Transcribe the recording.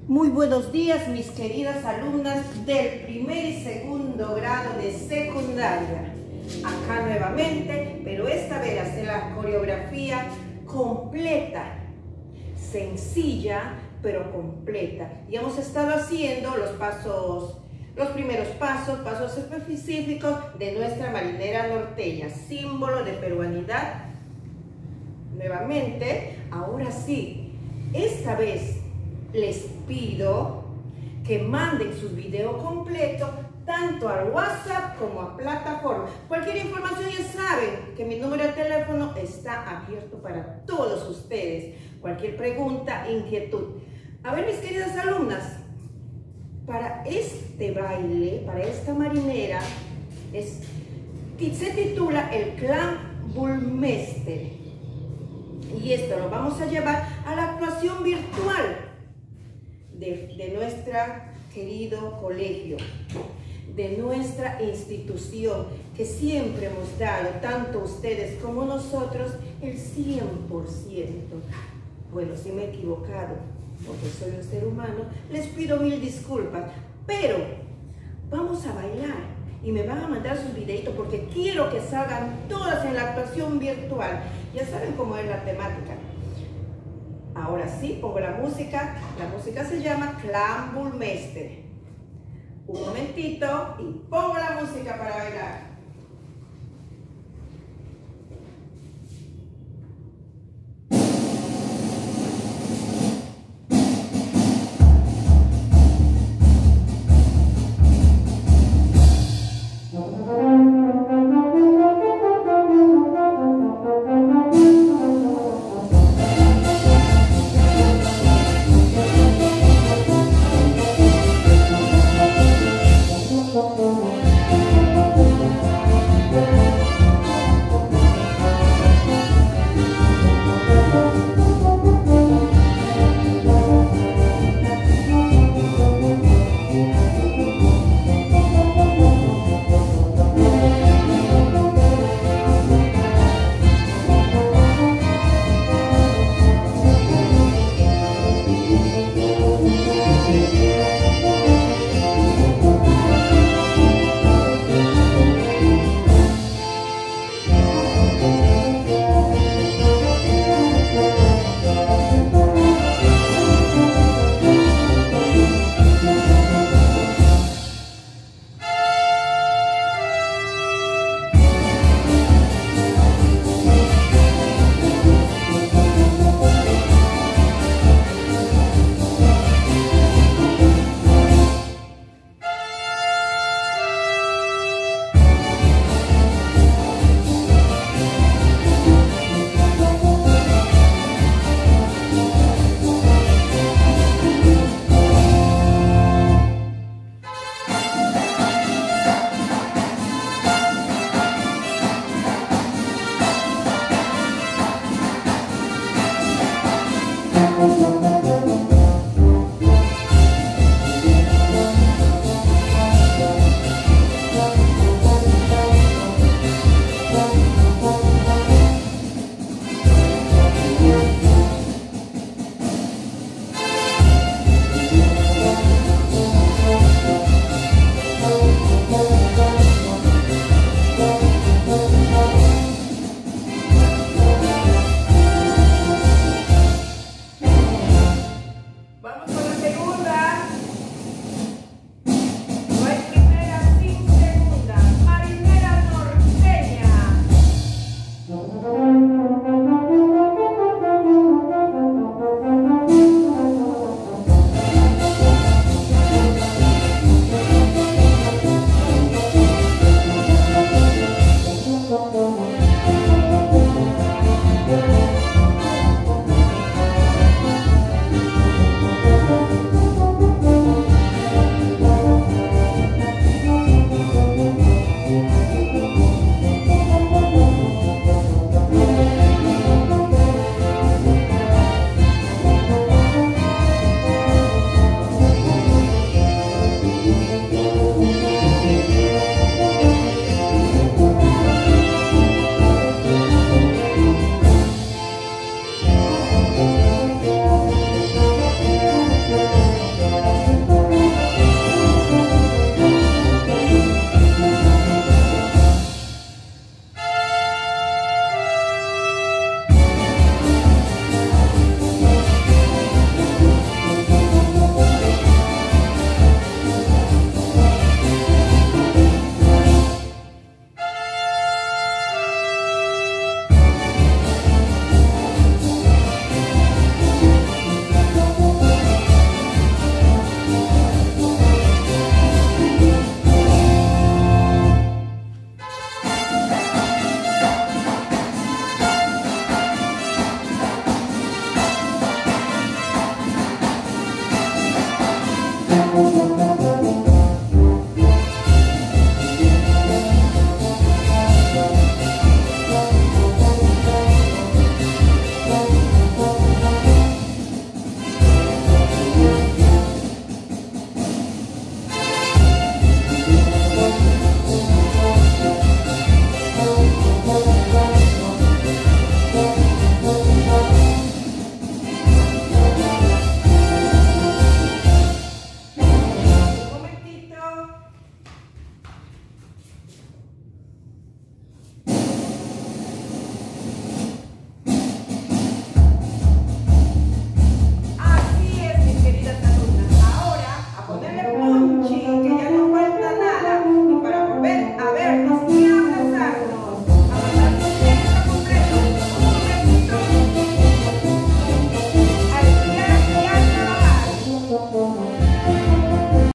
Muy buenos días, mis queridas alumnas del primer y segundo grado de secundaria. Acá nuevamente, pero esta vez hacer la coreografía completa, sencilla, pero completa. Y hemos estado haciendo los primeros pasos específicos de nuestra marinera norteña, símbolo de peruanidad. Nuevamente, ahora sí, esta vez les pido que manden sus videos completos tanto al WhatsApp como a plataforma. Cualquier información, ya saben que mi número de teléfono está abierto para todos ustedes. Cualquier pregunta, inquietud. A ver, mis queridas alumnas, para este baile, para esta marinera, se titula el Clan Burlmester. Y esto lo vamos a llevar a la actuación virtual de nuestro querido colegio, de nuestra institución, que siempre hemos dado, tanto ustedes como nosotros, el 100%. Bueno, si me he equivocado, porque soy un ser humano, les pido mil disculpas, pero vamos a bailar y me van a mandar sus videitos porque quiero que salgan todas en la actuación virtual. Ya saben cómo es la temática. Ahora sí, pongo la música se llama Clan Burlmester. Un momentito y pongo la música para bailar.